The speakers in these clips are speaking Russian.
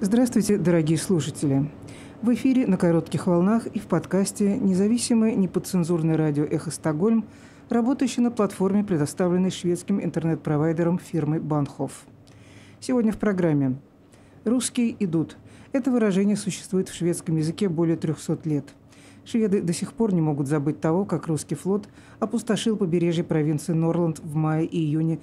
Здравствуйте, дорогие слушатели! В эфире на коротких волнах и в подкасте независимое неподцензурное радио «Эхо Стокгольм», работающее на платформе, предоставленной шведским интернет-провайдером фирмы Банхоф. Сегодня в программе «Русские идут». Это выражение существует в шведском языке более 300 лет. Шведы до сих пор не могут забыть того, как русский флот опустошил побережье провинции Норланд в мае и июне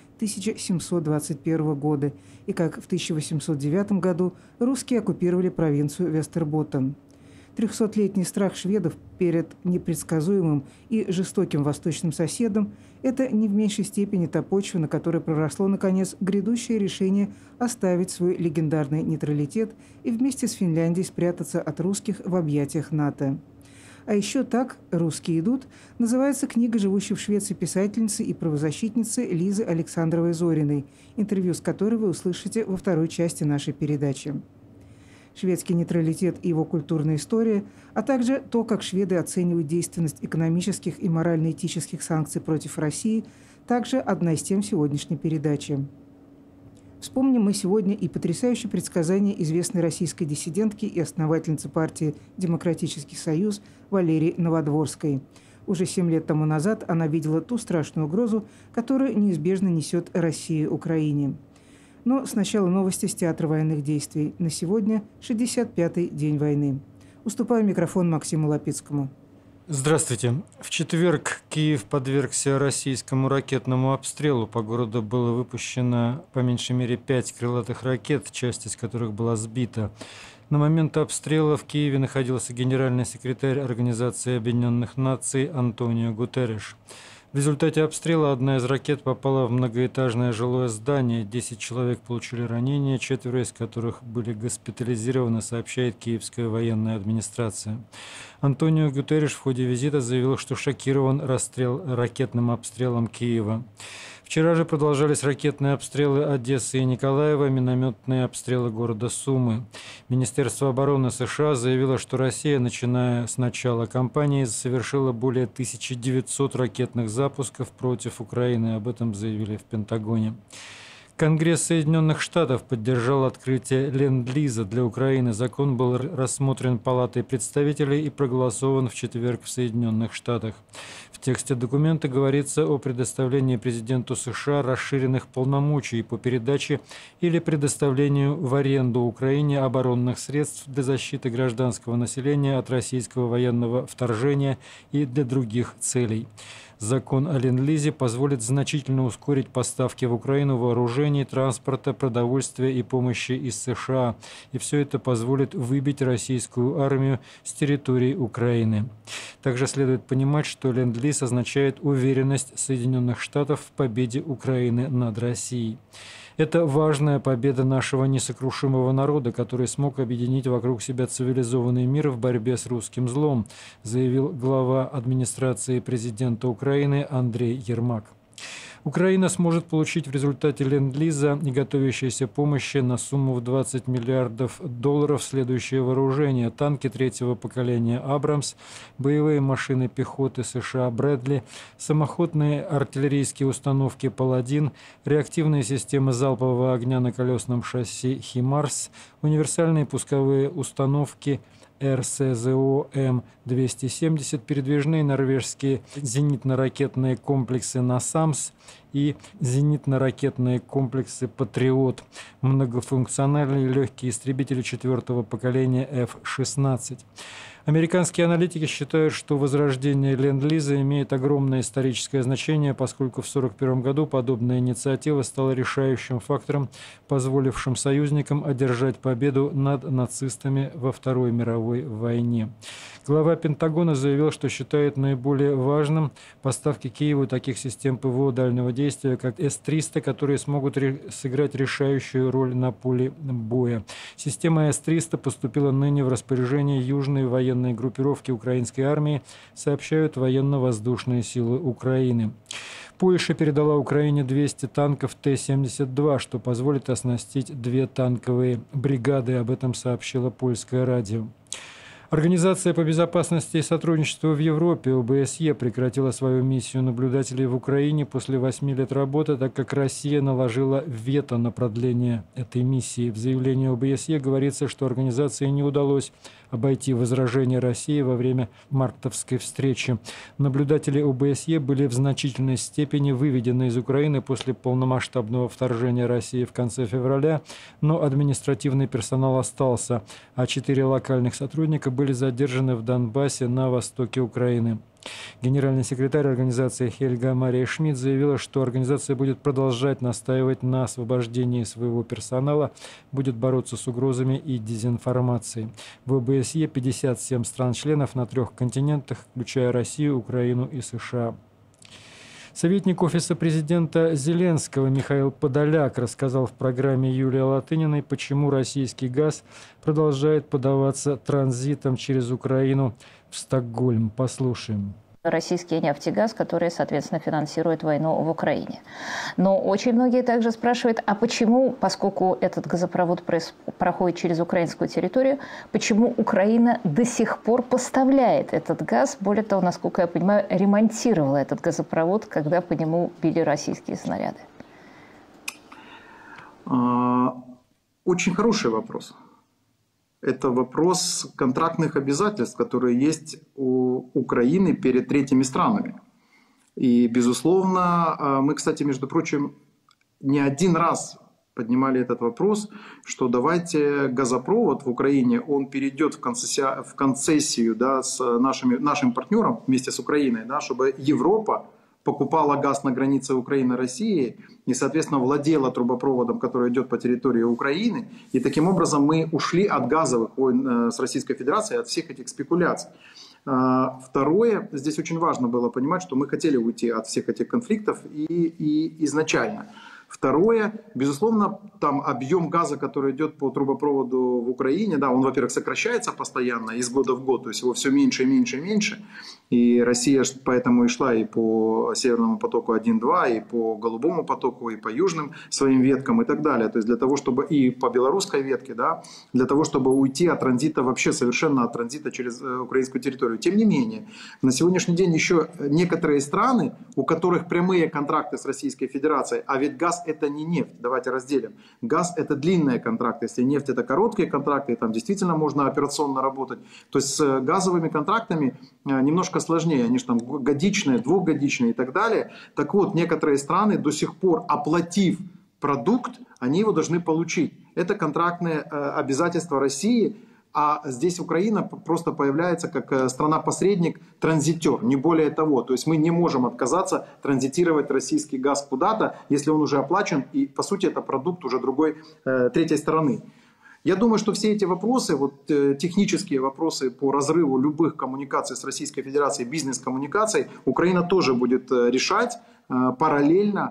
1721 года, и как в 1809 году русские оккупировали провинцию Вестерботтен. 300-летний страх шведов перед непредсказуемым и жестоким восточным соседом – это не в меньшей степени та почва, на которой проросло, наконец, грядущее решение оставить свой легендарный нейтралитет и вместе с Финляндией спрятаться от русских в объятиях НАТО. А еще так «Русские идут» называется книга живущей в Швеции писательницы и правозащитницы Лизы Александровой-Зориной, интервью с которой вы услышите во второй части нашей передачи. Шведский нейтралитет и его культурная история, а также то, как шведы оценивают действенность экономических и морально-этических санкций против России, также одна из тем сегодняшней передачи. Вспомним мы сегодня и потрясающее предсказание известной российской диссидентки и основательницы партии «Демократический союз» Валерии Новодворской. Уже 7 лет тому назад она видела ту страшную угрозу, которую неизбежно несет Россия Украине. Но сначала новости с театра военных действий. На сегодня 65-й день войны. Уступаю микрофон Максиму Лапицкому. Здравствуйте. В четверг Киев подвергся российскому ракетному обстрелу. По городу было выпущено по меньшей мере 5 крылатых ракет, часть из которых была сбита. На момент обстрела в Киеве находился генеральный секретарь Организации Объединенных Наций Антонио Гутерриш. В результате обстрела одна из ракет попала в многоэтажное жилое здание. 10 человек получили ранения, 4 из которых были госпитализированы, сообщает Киевская военная администрация. Антонио Гутерриш в ходе визита заявил, что шокирован ракетным обстрелом Киева. Вчера же продолжались ракетные обстрелы Одессы и Николаева, минометные обстрелы города Сумы. Министерство обороны США заявило, что Россия, начиная с начала кампании, совершила более 1900 ракетных запусков против Украины. Об этом заявили в Пентагоне. Конгресс Соединенных Штатов поддержал открытие Ленд-лиза для Украины. Закон был рассмотрен Палатой представителей и проголосован в четверг в Соединенных Штатах. В тексте документа говорится о предоставлении президенту США расширенных полномочий по передаче или предоставлению в аренду Украине оборонных средств для защиты гражданского населения от российского военного вторжения и для других целей. Закон о Ленд-лизе позволит значительно ускорить поставки в Украину вооружений, транспорта, продовольствия и помощи из США. И все это позволит выбить российскую армию с территории Украины. Также следует понимать, что Ленд-лиз означает уверенность Соединенных Штатов в победе Украины над Россией. Это важная победа нашего несокрушимого народа, который смог объединить вокруг себя цивилизованный мир в борьбе с русским злом, заявил глава администрации президента Украины Андрей Ермак. Украина сможет получить в результате Ленд-лиза и готовящейся помощи на сумму в $20 миллиардов следующее вооружение: танки третьего поколения «Абрамс», боевые машины пехоты США «Брэдли», самоходные артиллерийские установки «Паладин», реактивные системы залпового огня на колесном шасси «Химарс», универсальные пусковые установки РСЗО М-270, передвижные норвежские зенитно-ракетные комплексы «Насамс» и зенитно-ракетные комплексы «Патриот», многофункциональные легкие истребители 4-го поколения F-16. Американские аналитики считают, что возрождение Ленд-лиза имеет огромное историческое значение, поскольку в 1941 году подобная инициатива стала решающим фактором, позволившим союзникам одержать победу над нацистами во Второй мировой войне. Глава Пентагона заявил, что считает наиболее важным поставки Киеву таких систем ПВО дальнего действия, как С-300, которые смогут сыграть решающую роль на поле боя. Система С-300 поступила ныне в распоряжение Южной военной группировки украинской армии, сообщают военно-воздушные силы Украины. Польша передала Украине 200 танков Т-72, что позволит оснастить 2 танковые бригады, об этом сообщило польское радио. Организация по безопасности и сотрудничеству в Европе, ОБСЕ, прекратила свою миссию наблюдателей в Украине после 8 лет работы, так как Россия наложила вето на продление этой миссии. В заявлении ОБСЕ говорится, что организации не удалось обойти возражения России во время мартовской встречи. Наблюдатели ОБСЕ были в значительной степени выведены из Украины после полномасштабного вторжения России в конце февраля, но административный персонал остался, а 4 локальных сотрудника были задержаны в Донбассе на востоке Украины. Генеральный секретарь организации Хельга Мария Шмидт заявила, что организация будет продолжать настаивать на освобождении своего персонала, будет бороться с угрозами и дезинформацией. В ОБСЕ 57 стран-членов на 3 континентах, включая Россию, Украину и США. Советник Офиса президента Зеленского Михаил Подоляк рассказал в программе Юлии Латыниной, почему российский газ продолжает подаваться транзитом через Украину в Стокгольм. Послушаем. Российский нефтегаз, который, соответственно, финансирует войну в Украине. Но очень многие также спрашивают, а почему, поскольку этот газопровод проходит через украинскую территорию, почему Украина до сих пор поставляет этот газ? Более того, насколько я понимаю, ремонтировала этот газопровод, когда по нему били российские снаряды. Очень хороший вопрос. Это вопрос контрактных обязательств, которые есть у Украины перед третьими странами. И, безусловно, мы, кстати, между прочим, не один раз поднимали этот вопрос, что давайте газопровод в Украине, он перейдет в концессию, да, с нашим партнером вместе с Украиной, да, чтобы Европа покупала газ на границе Украины и России и, соответственно, владела трубопроводом, который идет по территории Украины. И таким образом мы ушли от газовых войн с Российской Федерацией, от всех этих спекуляций. Второе, здесь очень важно было понимать, что мы хотели уйти от всех этих конфликтов и изначально. Второе, безусловно, там объем газа, который идет по трубопроводу в Украине, да, он, во-первых, сокращается постоянно из года в год, то есть его все меньше и меньше и меньше. И Россия поэтому и шла и по Северному потоку 1-2, и по Голубому потоку, и по южным своим веткам и так далее. То есть для того, чтобы и по белорусской ветке, да, для того, чтобы уйти от транзита, вообще совершенно от транзита через украинскую территорию. Тем не менее, на сегодняшний день еще некоторые страны, у которых прямые контракты с Российской Федерацией, а ведь газ это не нефть, давайте разделим. Газ это длинные контракты, если нефть это короткие контракты, там действительно можно операционно работать. То есть с газовыми контрактами немножко сложнее, они же там годичные, двухгодичные и так далее. Так вот, некоторые страны до сих пор, оплатив продукт, они его должны получить. Это контрактные обязательства России. А здесь Украина просто появляется как страна-посредник, транзитер, не более того. То есть мы не можем отказаться транзитировать российский газ куда-то, если он уже оплачен, и по сути это продукт уже другой, третьей стороны. Я думаю, что все эти вопросы, вот, технические вопросы по разрыву любых коммуникаций с Российской Федерацией, бизнес-коммуникаций, Украина тоже будет решать параллельно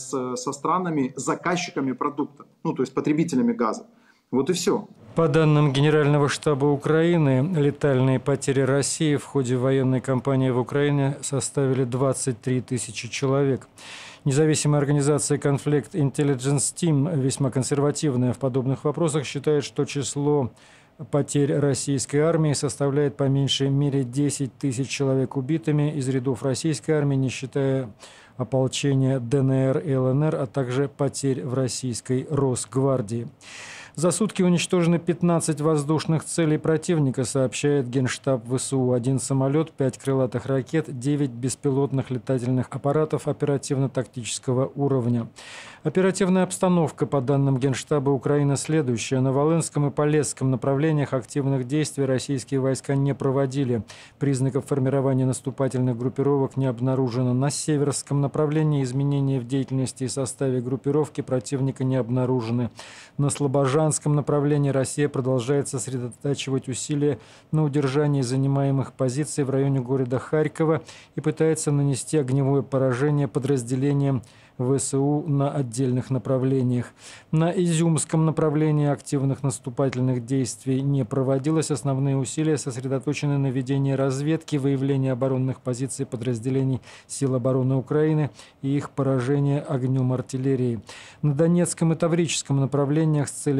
со странами, заказчиками продукта, ну то есть потребителями газа. Вот и все. По данным Генерального штаба Украины, летальные потери России в ходе военной кампании в Украине составили 23 тысячи человек. Независимая организация Conflict Intelligence Team, весьма консервативная в подобных вопросах, считает, что число потерь российской армии составляет по меньшей мере 10 тысяч человек убитыми из рядов российской армии, не считая ополчения ДНР и ЛНР, а также потерь в российской Росгвардии. За сутки уничтожены 15 воздушных целей противника, сообщает Генштаб ВСУ. 1 самолет, 5 крылатых ракет, 9 беспилотных летательных аппаратов оперативно-тактического уровня. Оперативная обстановка, по данным Генштаба Украины, следующая. На Волынском и Полесском направлениях активных действий российские войска не проводили. Признаков формирования наступательных группировок не обнаружено. На Северском направлении изменения в деятельности и составе группировки противника не обнаружены. На Слобожанском направлении Россия продолжает сосредотачивать усилия на удержании занимаемых позиций в районе города Харькова и пытается нанести огневое поражение подразделениям ВСУ на отдельных направлениях. На Изюмском направлении активных наступательных действий не проводилось. Основные усилия сосредоточены на ведении разведки, выявлении оборонных позиций подразделений Сил обороны Украины и их поражение огнем артиллерии. На Донецком и Таврическом направлениях с целями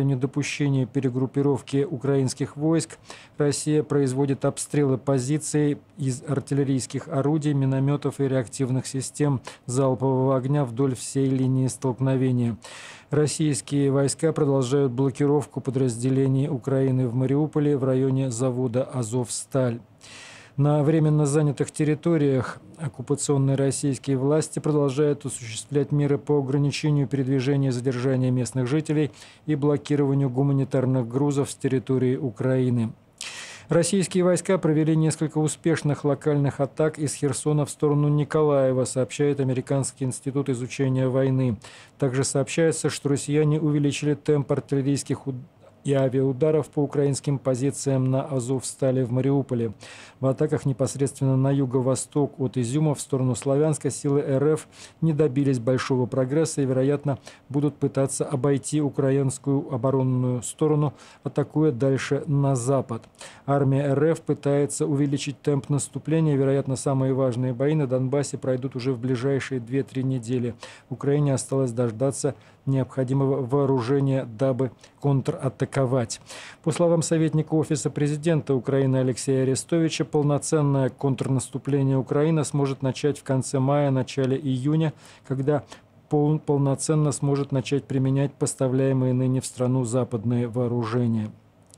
недопущению перегруппировки украинских войск Россия производит обстрелы позиций из артиллерийских орудий, минометов и реактивных систем залпового огня вдоль всей линии столкновения. Российские войска продолжают блокировку подразделений Украины в Мариуполе в районе завода «Азовсталь». На временно занятых территориях оккупационные российские власти продолжают осуществлять меры по ограничению передвижения и задержания местных жителей и блокированию гуманитарных грузов с территории Украины. Российские войска провели несколько успешных локальных атак из Херсона в сторону Николаева, сообщает Американский институт изучения войны. Также сообщается, что россияне увеличили темп артиллерийских и авиаударов по украинским позициям на Азовстале в Мариуполе. В атаках непосредственно на юго-восток от Изюма в сторону Славянска силы РФ не добились большого прогресса и, вероятно, будут пытаться обойти украинскую оборонную сторону, атакуя дальше на запад. Армия РФ пытается увеличить темп наступления. Вероятно, самые важные бои на Донбассе пройдут уже в ближайшие 2-3 недели. Украине осталось дождаться необходимого вооружения, дабы контратаковать. По словам советника Офиса президента Украины Алексея Арестовича, полноценное контрнаступление Украины сможет начать в конце мая, начале июня, когда полноценно сможет начать применять поставляемые ныне в страну западные вооружения.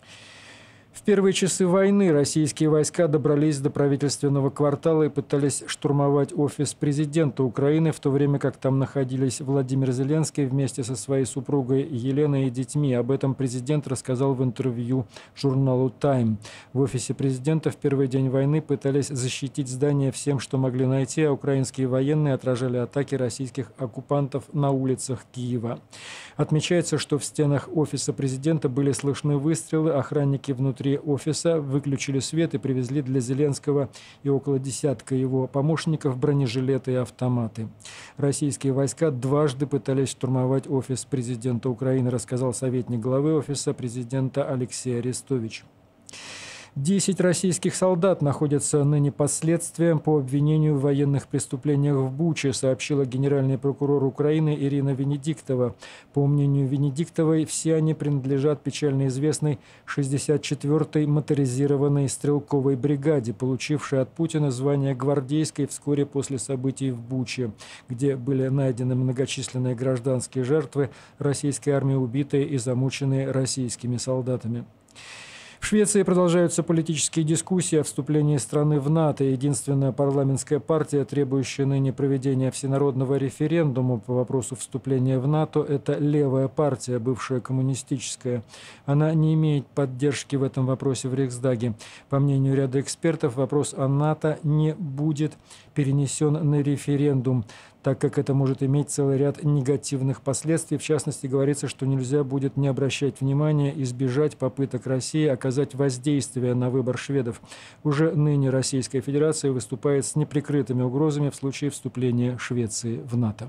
В первые часы войны российские войска добрались до правительственного квартала и пытались штурмовать офис президента Украины, в то время как там находились Владимир Зеленский вместе со своей супругой Еленой и детьми. Об этом президент рассказал в интервью журналу «Тайм». В офисе президента в первый день войны пытались защитить здание всем, что могли найти, а украинские военные отражали атаки российских оккупантов на улицах Киева. Отмечается, что в стенах офиса президента были слышны выстрелы, охранники внутри офиса выключили свет и привезли для Зеленского и около десятка его помощников бронежилеты и автоматы. Российские войска дважды пытались штурмовать офис президента Украины, рассказал советник главы офиса президента Алексей Арестович. 10 российских солдат находятся ныне под следствием по обвинению в военных преступлениях в Буче, сообщила генеральный прокурор Украины Ирина Венедиктова. По мнению Венедиктовой, все они принадлежат печально известной 64-й моторизированной стрелковой бригаде, получившей от Путина звание гвардейской вскоре после событий в Буче, где были найдены многочисленные гражданские жертвы российской армии, убитые и замученные российскими солдатами. В Швеции продолжаются политические дискуссии о вступлении страны в НАТО. Единственная парламентская партия, требующая ныне проведения всенародного референдума по вопросу вступления в НАТО, это левая партия, бывшая коммунистическая. Она не имеет поддержки в этом вопросе в Рейхсдаге. По мнению ряда экспертов, вопрос о НАТО не будет перенесен на референдум, так как это может иметь целый ряд негативных последствий. В частности, говорится, что нельзя будет не обращать внимания, избежать попыток России оказать воздействие на выбор шведов. Уже ныне Российская Федерация выступает с неприкрытыми угрозами в случае вступления Швеции в НАТО.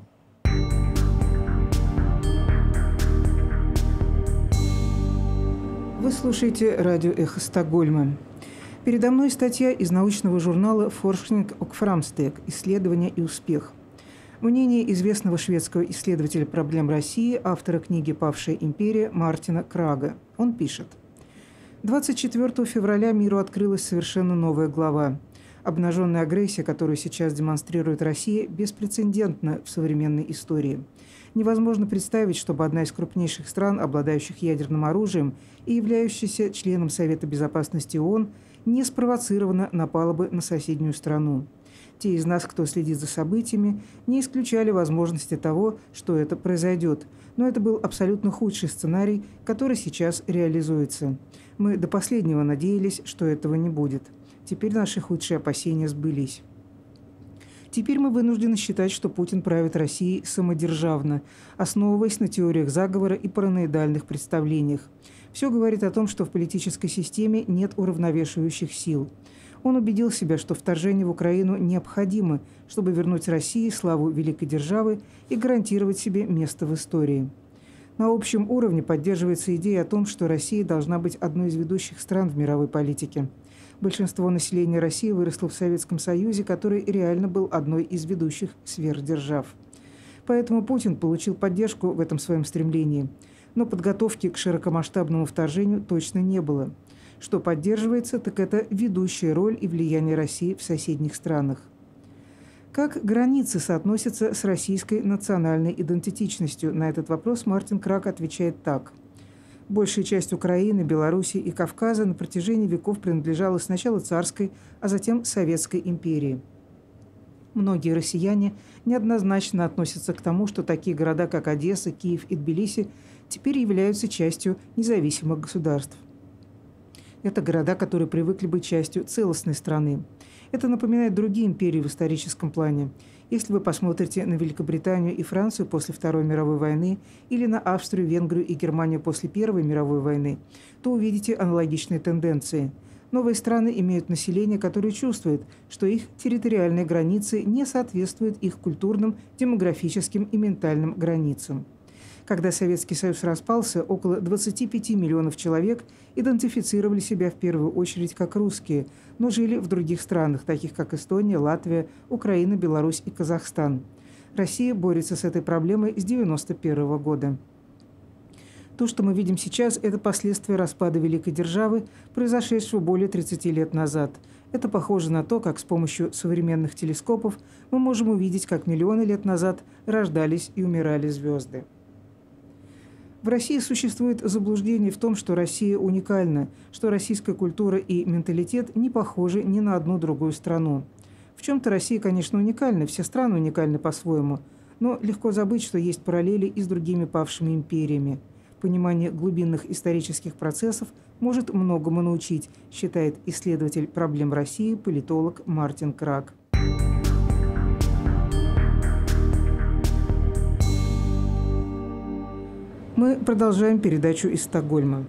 Вы слушаете радио «Эхо Стокгольма». Передо мной статья из научного журнала «Forskning och framsteg. Исследование и успех». Мнение известного шведского исследователя проблем России, автора книги «Павшая империя» Мартина Крага. Он пишет: 24 февраля миру открылась совершенно новая глава. Обнаженная агрессия, которую сейчас демонстрирует Россия, беспрецедентна в современной истории. Невозможно представить, чтобы одна из крупнейших стран, обладающих ядерным оружием и являющаяся членом Совета Безопасности ООН, не спровоцированно напала бы на соседнюю страну. Те из нас, кто следит за событиями, не исключали возможности того, что это произойдет. Но это был абсолютно худший сценарий, который сейчас реализуется. Мы до последнего надеялись, что этого не будет. Теперь наши худшие опасения сбылись. Теперь мы вынуждены считать, что Путин правит Россией самодержавно, основываясь на теориях заговора и параноидальных представлениях. Все говорит о том, что в политической системе нет уравновешивающих сил. Он убедил себя, что вторжение в Украину необходимо, чтобы вернуть России славу великой державы и гарантировать себе место в истории. На общем уровне поддерживается идея о том, что Россия должна быть одной из ведущих стран в мировой политике. Большинство населения России выросло в Советском Союзе, который реально был одной из ведущих сверхдержав. Поэтому Путин получил поддержку в этом своем стремлении. Но подготовки к широкомасштабному вторжению точно не было. Что поддерживается, так это ведущая роль и влияние России в соседних странах. Как границы соотносятся с российской национальной идентичностью? На этот вопрос Мартин Крак отвечает так. Большая часть Украины, Белоруссии и Кавказа на протяжении веков принадлежала сначала царской, а затем Советской империи. Многие россияне неоднозначно относятся к тому, что такие города, как Одесса, Киев и Тбилиси, теперь являются частью независимых государств. Это города, которые привыкли быть частью целостной страны. Это напоминает другие империи в историческом плане. Если вы посмотрите на Великобританию и Францию после Второй мировой войны или на Австрию, Венгрию и Германию после Первой мировой войны, то увидите аналогичные тенденции. Новые страны имеют население, которое чувствует, что их территориальные границы не соответствуют их культурным, демографическим и ментальным границам. Когда Советский Союз распался, около 25 миллионов человек идентифицировали себя в первую очередь как русские, но жили в других странах, таких как Эстония, Латвия, Украина, Беларусь и Казахстан. Россия борется с этой проблемой с 1991 года. То, что мы видим сейчас, это последствия распада великой державы, произошедшего более 30 лет назад. Это похоже на то, как с помощью современных телескопов мы можем увидеть, как миллионы лет назад рождались и умирали звезды. В России существует заблуждение в том, что Россия уникальна, что российская культура и менталитет не похожи ни на одну другую страну. В чем-то Россия, конечно, уникальна, все страны уникальны по-своему, но легко забыть, что есть параллели и с другими павшими империями. Понимание глубинных исторических процессов может многому научить, считает исследователь проблем России, политолог Мартин Крак. Мы продолжаем передачу из Стокгольма.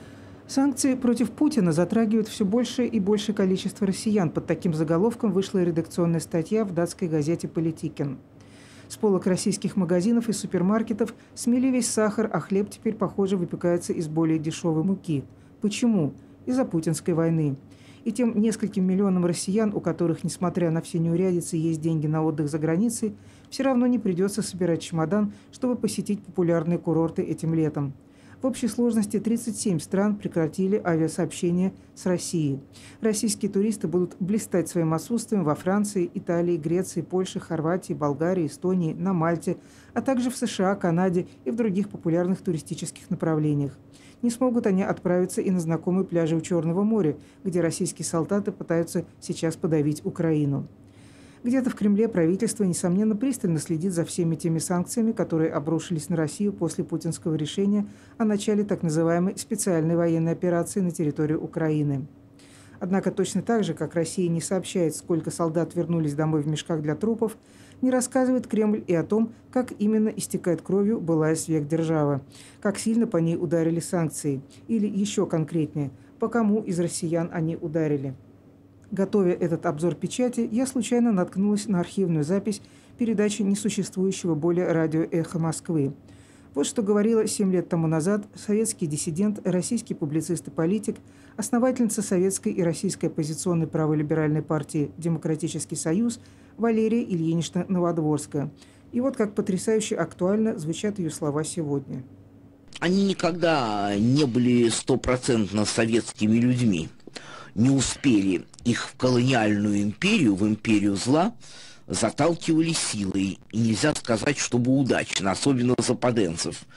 Санкции против Путина затрагивают все большее и большее количество россиян. Под таким заголовком вышла редакционная статья в датской газете «Политикен». С полок российских магазинов и супермаркетов смели весь сахар, а хлеб теперь, похоже, выпекается из более дешевой муки. Почему? Из-за путинской войны. И тем нескольким миллионам россиян, у которых, несмотря на все неурядицы, есть деньги на отдых за границей, все равно не придется собирать чемодан, чтобы посетить популярные курорты этим летом. В общей сложности 37 стран прекратили авиасообщение с Россией. Российские туристы будут блистать своим отсутствием во Франции, Италии, Греции, Польше, Хорватии, Болгарии, Эстонии, на Мальте, а также в США, Канаде и в других популярных туристических направлениях. Не смогут они отправиться и на знакомые пляжи у Черного моря, где российские солдаты пытаются сейчас подавить Украину. Где-то в Кремле правительство, несомненно, пристально следит за всеми теми санкциями, которые обрушились на Россию после путинского решения о начале так называемой специальной военной операции на территории Украины. Однако точно так же, как Россия не сообщает, сколько солдат вернулись домой в мешках для трупов, не рассказывает Кремль и о том, как именно истекает кровью былая сверхдержава, как сильно по ней ударили санкции, или еще конкретнее, по кому из россиян они ударили. Готовя этот обзор печати, я случайно наткнулась на архивную запись передачи несуществующего более радио «Эхо Москвы». Вот что говорила 7 лет тому назад советский диссидент, российский публицист и политик, основательница советской и российской оппозиционной праволиберальной партии «Демократический союз» Валерия Ильинична Новодворская. И вот как потрясающе актуально звучат ее слова сегодня. Они никогда не были стопроцентно советскими людьми. Не успели их в колониальную империю, в империю зла, заталкивали силой. И нельзя сказать, чтобы удачно, особенно западенцев.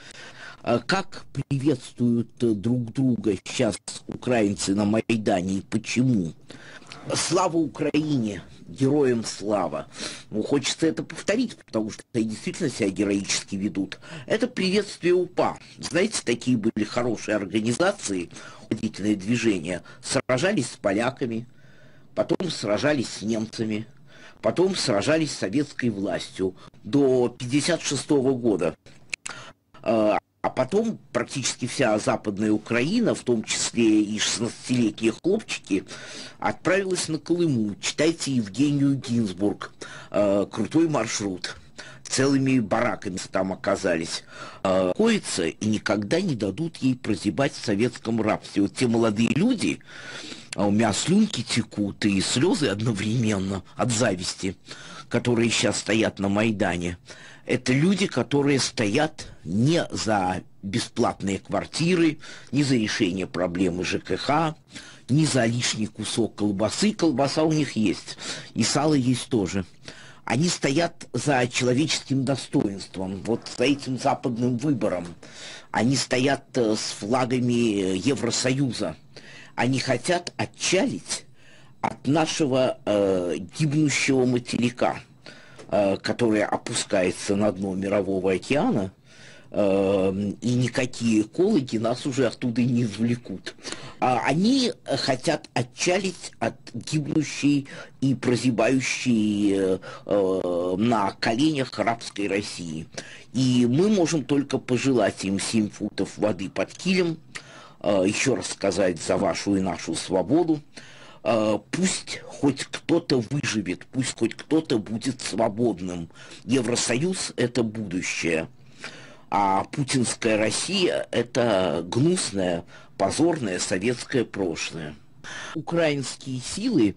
Как приветствуют друг друга сейчас украинцы на Майдане и почему? Слава Украине! Героям слава! Ну, хочется это повторить, потому что они действительно себя героически ведут. Это приветствие УПА. Знаете, такие были хорошие организации, ходительные движения. Сражались с поляками, потом сражались с немцами, потом сражались с советской властью до 1956 года. А потом практически вся Западная Украина, в том числе и 16-летние хлопчики, отправилась на Колыму. Читайте Евгению Гинзбург. Крутой маршрут. Целыми бараками там оказались. Коится и никогда не дадут ей прозябать в советском рабстве. Вот те молодые люди, у меня слюнки текут и слезы одновременно от зависти, которые сейчас стоят на Майдане. Это люди, которые стоят не за бесплатные квартиры, ни за решение проблемы ЖКХ, ни за лишний кусок колбасы. Колбаса у них есть, и сало есть тоже. Они стоят за человеческим достоинством, вот за этим западным выбором. Они стоят с флагами Евросоюза. Они хотят отчалить от нашего гибнущего материка, который опускается на дно Мирового океана, и никакие экологи нас уже оттуда не извлекут. Они хотят отчалить от гибнущей и прозябающей на коленях рабской России. И мы можем только пожелать им 7 футов воды под килем, еще раз сказать за вашу и нашу свободу. Пусть хоть кто-то выживет, пусть хоть кто-то будет свободным. Евросоюз – это будущее. А путинская Россия – это гнусное, позорное советское прошлое. Украинские силы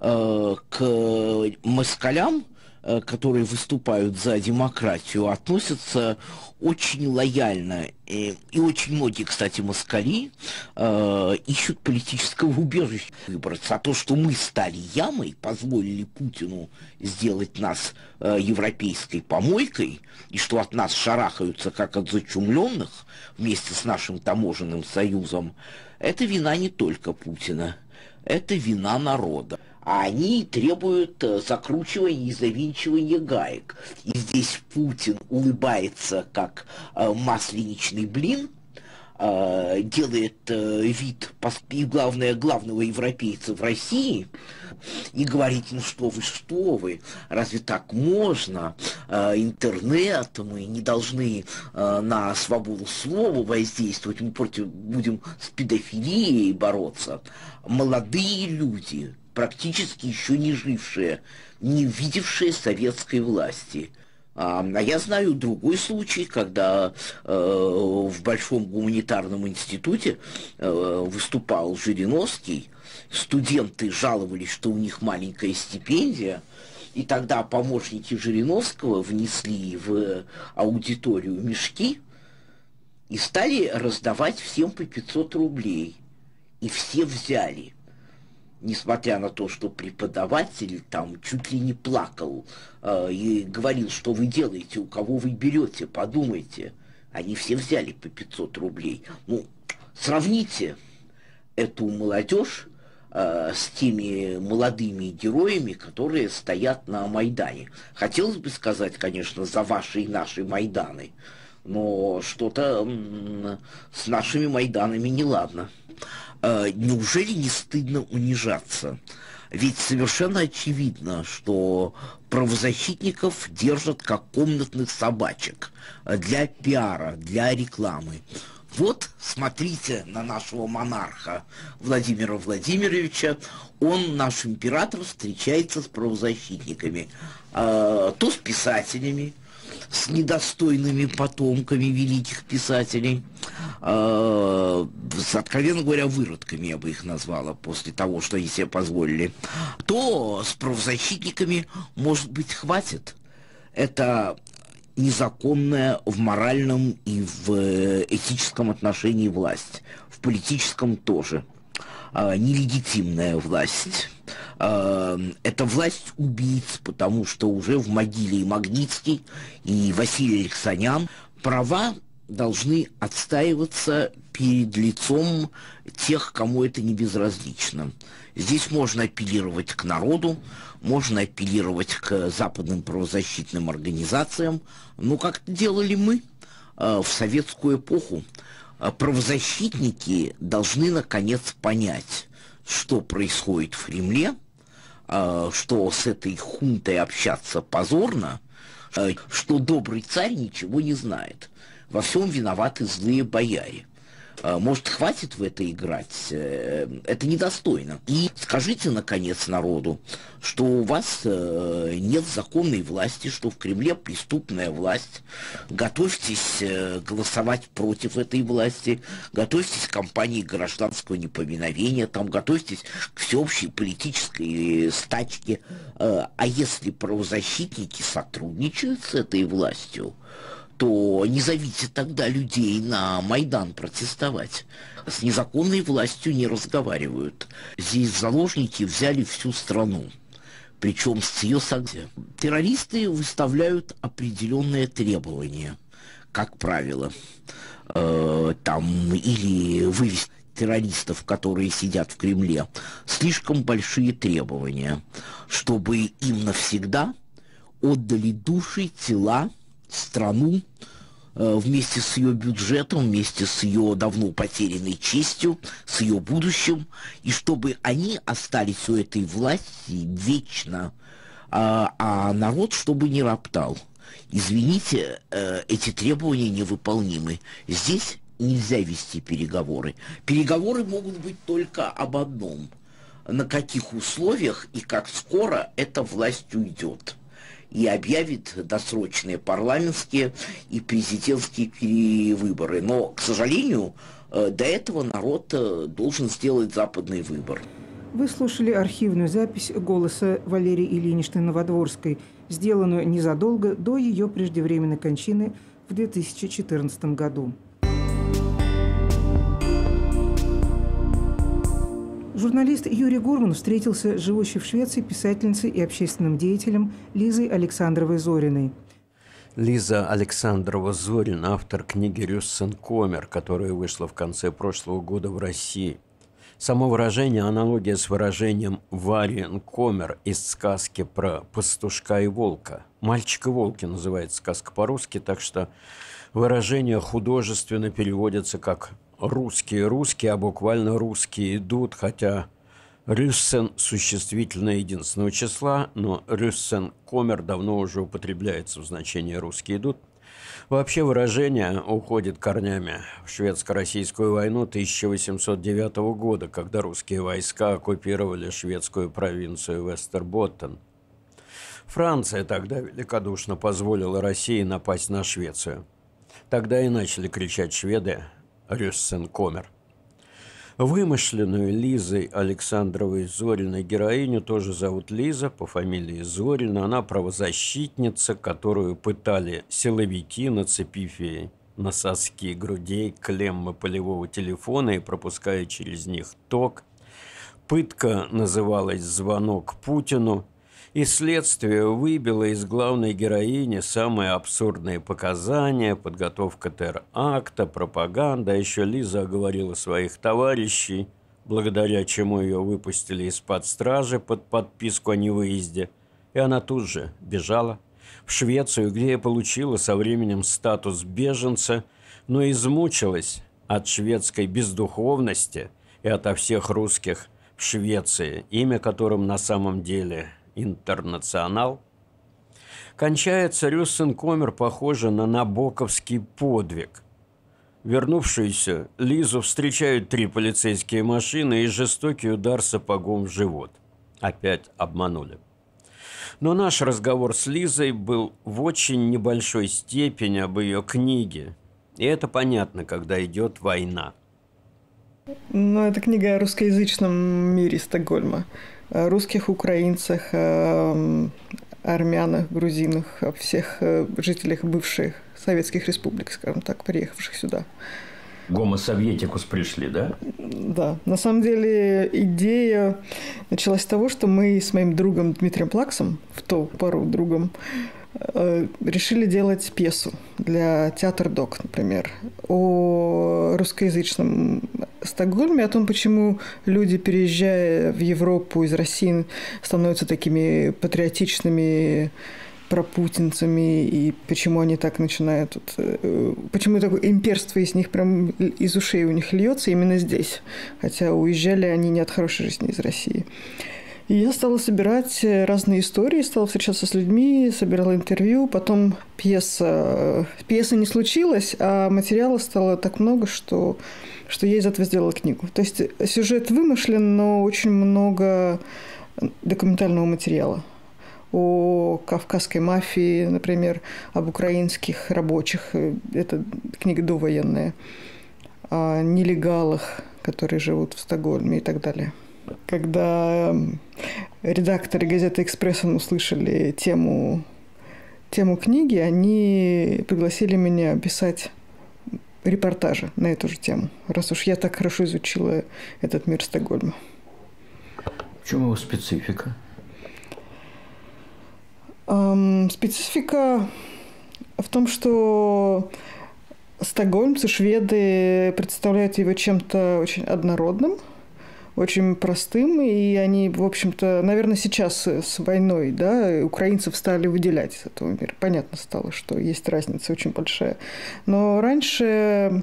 к москалям, которые выступают за демократию, относятся очень лояльно. И очень многие, кстати, москали ищут политического убежища выбраться. А то, что мы стали ямой, позволили Путину сделать нас европейской помойкой, и что от нас шарахаются, как от зачумленных, вместе с нашим таможенным союзом, это вина не только Путина, это вина народа. А они требуют закручивания и завинчивания гаек. И здесь Путин улыбается, как масленичный блин, делает вид, и главное, главного европейца в России, и говорит: ну что вы, разве так можно? Интернет, мы не должны на свободу слова воздействовать, мы будем с педофилией бороться. Молодые люди, практически еще не жившие, не видевшие советской власти. А я знаю другой случай, когда в Большом гуманитарном институте выступал Жириновский, студенты жаловались, что у них маленькая стипендия, и тогда помощники Жириновского внесли в аудиторию мешки и стали раздавать всем по 500 рублей. И все взяли. Несмотря на то, что преподаватель там чуть ли не плакал и говорил, что вы делаете, у кого вы берете, подумайте. Они все взяли по 500 рублей. Ну, сравните эту молодежь с теми молодыми героями, которые стоят на Майдане. Хотелось бы сказать, конечно, за ваши и наши Майданы, но что-то с нашими Майданами неладно. Неужели не стыдно унижаться? Ведь совершенно очевидно, что правозащитников держат как комнатных собачек для пиара, для рекламы. Вот, смотрите на нашего монарха Владимира Владимировича. Он, наш император, встречается с правозащитниками. То с писателями, с недостойными потомками великих писателей, с, откровенно говоря, выродками я бы их назвала, после того, что они себе позволили, то с правозащитниками, может быть, хватит. Это незаконная в моральном и в этическом отношении власть, в политическом тоже. Нелегитимная власть. Это власть убийц, потому что уже в могиле и Магнитский, и Василий Алексанян. Права должны отстаиваться перед лицом тех, кому это не безразлично. Здесь можно апеллировать к народу, можно апеллировать к западным правозащитным организациям, но как это делали мы в советскую эпоху. Правозащитники должны наконец понять, что происходит в Кремле, что с этой хунтой общаться позорно, что добрый царь ничего не знает. Во всем виноваты злые бояре. Может, хватит в это играть? Это недостойно. И скажите, наконец, народу, что у вас нет законной власти, что в Кремле преступная власть. Готовьтесь голосовать против этой власти, готовьтесь к кампании гражданского неповиновения, там, готовьтесь к всеобщей политической стачке. А если правозащитники сотрудничают с этой властью, то не зовите тогда людей на Майдан протестовать. С незаконной властью не разговаривают. Здесь заложники взяли всю страну. Причем с ее согласия. Террористы выставляют определенные требования, как правило. Или вывести террористов, которые сидят в Кремле, слишком большие требования, чтобы им навсегда отдали души, тела, страну, вместе с ее бюджетом, вместе с ее давно потерянной честью, с ее будущим, и чтобы они остались у этой власти вечно, а народ чтобы не роптал. Извините, эти требования невыполнимы. Здесь нельзя вести переговоры. Переговоры могут быть только об одном. На каких условиях и как скоро эта власть уйдет и объявит досрочные парламентские и президентские перевыборы. Но, к сожалению, до этого народ должен сделать западный выбор. Вы слушали архивную запись голоса Валерии Ильиничны Новодворской, сделанную незадолго до ее преждевременной кончины в 2014 году. Журналист Юрий Гурман встретился с живущей в Швеции писательницей и общественным деятелем Лизой Александровой-Зориной. Лиза Александрова-Зорина – автор книги «Рюссен-Комер», которая вышла в конце прошлого года в России. Само выражение – аналогия с выражением «Варен-Комер» из сказки про пастушка и волка. «Мальчик и волки» называется сказка по-русски, так что выражение художественно переводится как «русские, а буквально «русские идут», хотя «рюссен» – существительное единственного числа, но «рюссен-комер» давно уже употребляется в значении «русские идут». Вообще выражение уходит корнями в шведско-российскую войну 1809 года, когда русские войска оккупировали шведскую провинцию Вестерботтен. Франция тогда великодушно позволила России напасть на Швецию. Тогда и начали кричать шведы «Рюссен-комер». Вымышленную Лизой Александровой-Зориной героиню тоже зовут Лиза, по фамилии Зорина. Она правозащитница, которую пытали силовики, нацепив ей на соски грудей клеммы полевого телефона и пропуская через них ток. Пытка называлась «Звонок Путину». И следствие выбило из главной героини самые абсурдные показания, подготовка теракта, пропаганда. А еще Лиза оговорила своих товарищей, благодаря чему ее выпустили из-под стражи под подписку о невыезде. И она тут же бежала в Швецию, где получила со временем статус беженца, но измучилась от шведской бездуховности и ото всех русских в Швеции, имя которым на самом деле «Интернационал». Кончается «Рюссен-Комер» похоже на набоковский подвиг. Вернувшуюся Лизу встречают 3 полицейские машины и жестокий удар сапогом в живот. Опять обманули. Но наш разговор с Лизой был в очень небольшой степени об ее книге. И это понятно, когда идет война. Ну, это книга о русскоязычном мире Стокгольма. О русских, украинцах, армянах, грузинах, о всех жителях бывших советских республик, скажем так, приехавших сюда. Гомо-советикус пришли, да? Да. На самом деле идея началась с того, что мы с моим другом Дмитрием Плаксом, в ту пору другом, решили делать пьесу для Театр Док, например, о русскоязычном Стокгольме, о том, почему люди, переезжая в Европу из России, становятся такими патриотичными пропутинцами, и почему они так начинают... Почему такое имперство из них прям из ушей у них льется именно здесь, хотя уезжали они не от хорошей жизни из России. И я стала собирать разные истории, стала встречаться с людьми, собирала интервью. Потом пьеса не случилась, а материала стало так много, что я из этого сделала книгу. То есть сюжет вымышлен, но очень много документального материала. О кавказской мафии, например, об украинских рабочих. Это книга довоенная. О нелегалах, которые живут в Стокгольме и так далее. Когда редакторы газеты «Экспресс» услышали тему тему книги, они пригласили меня писать репортажи на эту же тему, раз уж я так хорошо изучила этот мир Стокгольма. В чем его специфика? Специфика в том, что стокгольмцы, шведы представляют его чем-то очень однородным, очень простым, и они, в общем-то, наверное, сейчас с войной, да, украинцев стали выделять из этого мира. Понятно стало, что есть разница очень большая. Но раньше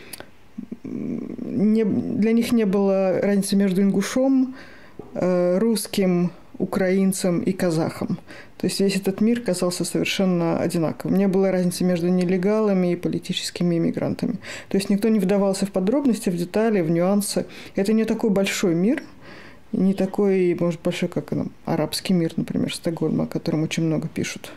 для них не было разницы между ингушом, русским, украинцем и казахом. То есть весь этот мир казался совершенно одинаковым. Не было разницы между нелегалами и политическими иммигрантами. То есть никто не вдавался в подробности, в детали, в нюансы. Это не такой большой мир, не такой, может, большой, как арабский мир, например, Стокгольм, о котором очень много пишут.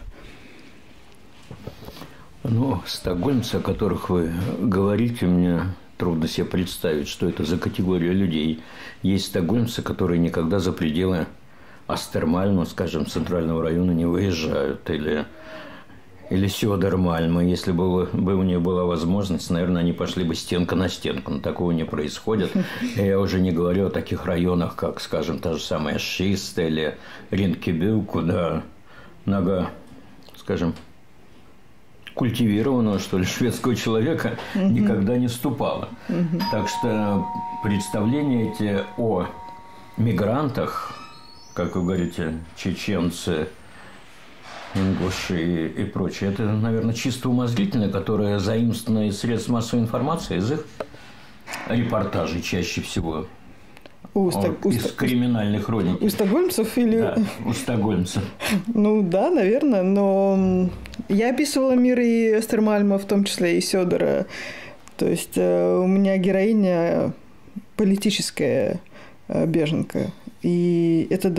Ну, стокгольмцы, о которых вы говорите, мне трудно себе представить, что это за категория людей. Есть стокгольмцы, которые никогда за пределы Астермальма, скажем, центрального района не выезжают, или Сёдермальма. Если бы у них была возможность, наверное, они пошли бы стенка на стенку, но такого не происходит. И я уже не говорю о таких районах, как, скажем, та же самая Шиста или Ринкебю, куда нога, скажем, культивированного, что ли, шведского человека никогда не ступала. Так что представления эти о мигрантах, как вы говорите, чеченцы, ингуши и прочее, это, наверное, чисто умозрительное, которое заимствовано из средств массовой информации, из их репортажей чаще всего. Из криминальной хроники. У стокгольмцев или... Да, у стокгольмцев. Ну да, наверное, но я описывала мир и Астермальма, в том числе и Сёдора. То есть у меня героиня политическая беженка. И это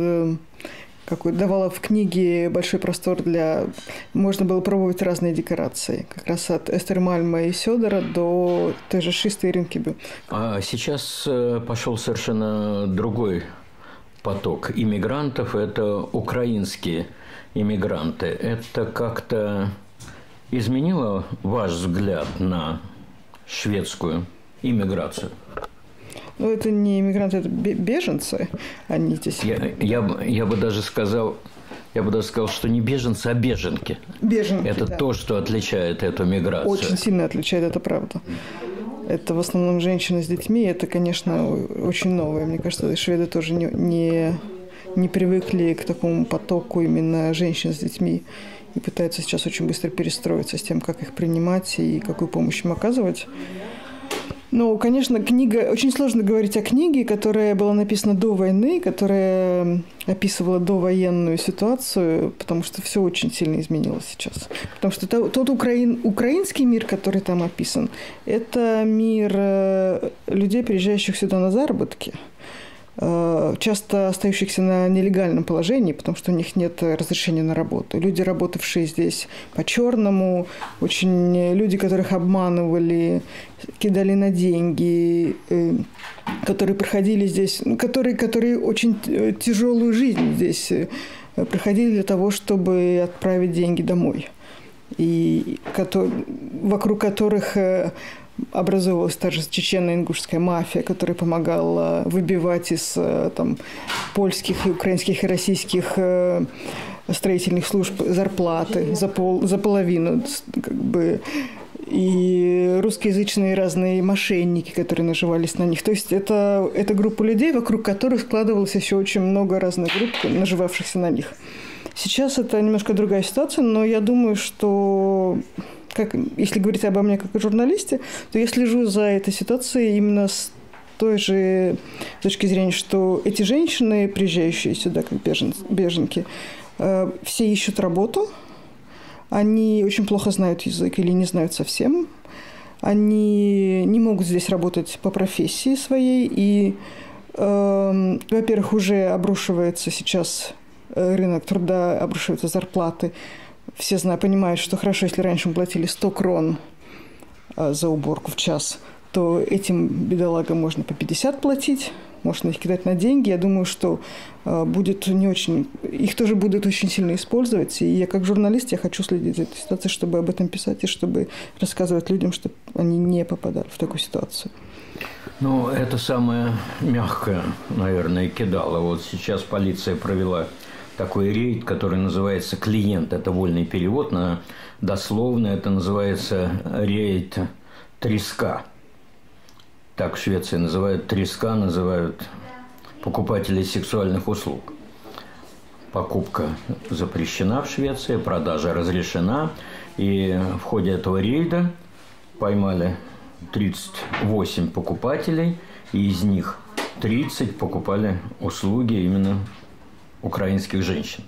давало в книге большой простор для... Можно было пробовать разные декорации. Как раз от Астермальма и Сёдора до той же Шисты и Ринкебю. А сейчас пошел совершенно другой поток иммигрантов. Это украинские иммигранты. Это как-то изменило ваш взгляд на шведскую иммиграцию? Ну, это не иммигранты, это беженцы. Они здесь... Я бы даже сказал, что не беженцы, а беженки. Беженки, это да. То, что отличает эту миграцию. Очень сильно отличает, это правда. Это в основном женщины с детьми. Это, конечно, очень новое. Мне кажется, шведы тоже не привыкли к такому потоку именно женщин с детьми. И пытаются сейчас очень быстро перестроиться с тем, как их принимать и какую помощь им оказывать. Ну, конечно, книга... Очень сложно говорить о книге, которая была написана до войны, которая описывала довоенную ситуацию, потому что все очень сильно изменилось сейчас. Потому что тот украинский мир, который там описан, это мир людей, приезжающих сюда на заработки, часто остающихся на нелегальном положении, потому что у них нет разрешения на работу. Люди, работавшие здесь по-черному, очень люди, которых обманывали, кидали на деньги, которые проходили здесь, которые очень тяжелую жизнь здесь проходили для того, чтобы отправить деньги домой. И вокруг которых образовалась та же чечено-ингушская мафия, которая помогала выбивать из польских, и украинских, и российских строительных служб зарплаты за половину. И русскоязычные разные мошенники, которые наживались на них. То есть это группа людей, вокруг которых складывалось еще очень много разных групп, наживавшихся на них. Сейчас это немножко другая ситуация, но я думаю, что... Если говорить обо мне как о журналисте, то я слежу за этой ситуацией именно с той же точки зрения, что эти женщины, приезжающие сюда как беженки, все ищут работу, они очень плохо знают язык или не знают совсем, они не могут здесь работать по профессии своей, и, во-первых, уже обрушивается сейчас рынок труда, обрушиваются зарплаты. Все понимают, что хорошо, если раньше мы платили 100 крон за уборку в час, то этим бедолагам можно по 50 платить. можно их кидать на деньги. Я думаю, что будет не очень... Их тоже будут очень сильно использовать. И я как журналист, я хочу следить за этой ситуацией, чтобы об этом писать и чтобы рассказывать людям, чтобы они не попадали в такую ситуацию. Ну, это самое мягкое, наверное, кидало. Вот сейчас полиция провела такой рейд, который называется «Клиент». Это вольный перевод, на дословно это называется рейд «Треска». Так в Швеции называют «треска», называют покупателей сексуальных услуг. Покупка запрещена в Швеции, продажа разрешена. И в ходе этого рейда поймали 38 покупателей, и из них 30 покупали услуги именно украинских женщин.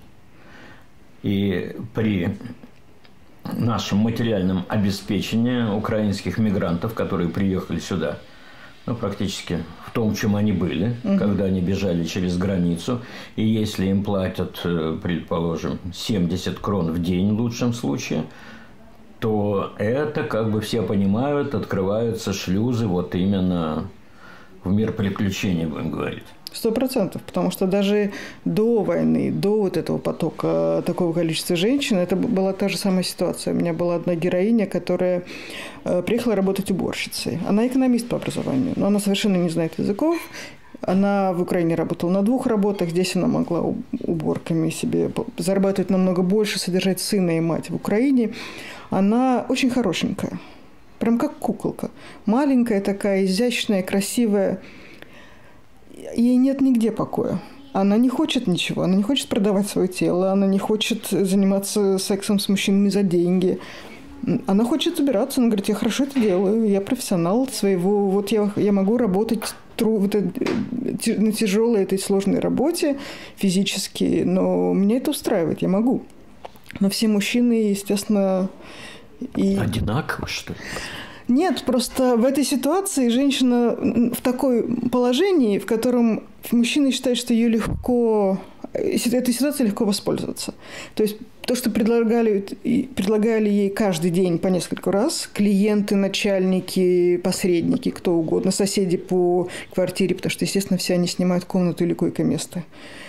И при нашем материальном обеспечении украинских мигрантов, которые приехали сюда, ну, практически в том, чем они были, когда они бежали через границу. И если им платят, предположим, 70 крон в день в лучшем случае, то это, как бы все понимают, открываются шлюзы вот именно в мир приключений, будем говорить. 100%, потому что даже до войны, до вот этого потока такого количества женщин, это была та же самая ситуация. У меня была одна героиня, которая приехала работать уборщицей. Она экономист по образованию, но она совершенно не знает языков. Она в Украине работала на 2 работах. Здесь она могла уборками себе зарабатывать намного больше, содержать сына и мать в Украине. Она очень хорошенькая, прям как куколка. Маленькая такая, изящная, красивая. Ей нет нигде покоя. Она не хочет ничего, она не хочет продавать свое тело, она не хочет заниматься сексом с мужчинами за деньги. Она хочет убираться, она говорит, я хорошо это делаю, я профессионал своего, вот я могу работать на тяжелой этой сложной работе физически, но мне это устраивает, я могу. Но все мужчины, естественно... Одинаково, что ли? Нет, просто в этой ситуации женщина в таком положении, в котором мужчина считает, что ее легко, этой ситуацией легко воспользоваться. То есть то, что предлагали ей каждый день по несколько раз, клиенты, начальники, посредники, кто угодно, соседи по квартире, потому что, естественно, все они снимают комнату или койко-место.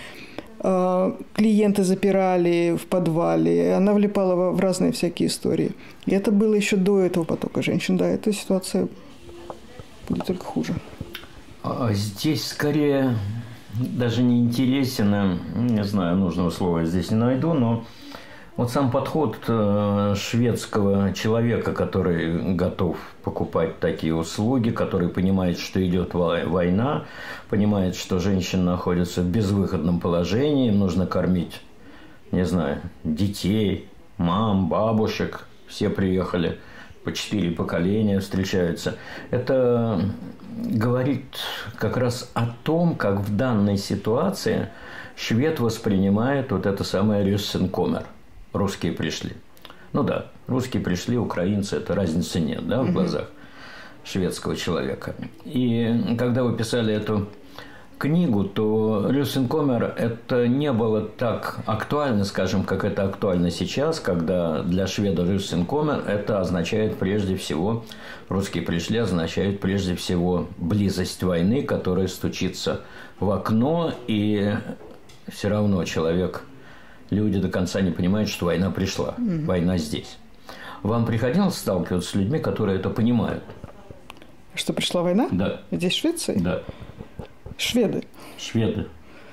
Клиенты запирали в подвале, она влипала в разные всякие истории. И это было еще до этого потока женщин. Да, эта ситуация будет только хуже. Здесь скорее даже не интересен, не знаю, нужного слова здесь не найду, но вот сам подход шведского человека, который готов покупать такие услуги, который понимает, что идет война, понимает, что женщины находятся в безвыходном положении, им нужно кормить, не знаю, детей, мам, бабушек, все приехали, по 4 поколения встречаются. Это говорит как раз о том, как в данной ситуации швед воспринимает вот это самое «рюссенкоммер». Русские пришли. Ну да, русские пришли, украинцы, это разницы нет, да, в глазах шведского человека. И когда вы писали эту книгу, то «Рюссенкоммер» это не было так актуально, скажем, как это актуально сейчас, когда для шведа «Рюссенкоммер» это означает прежде всего, русские пришли, означает прежде всего близость войны, которая стучится в окно, и все равно человек... Люди до конца не понимают, что война пришла, война здесь. Вам приходилось сталкиваться с людьми, которые это понимают? Что пришла война? Да. Здесь, в Швеции? Да. Шведы. Шведы.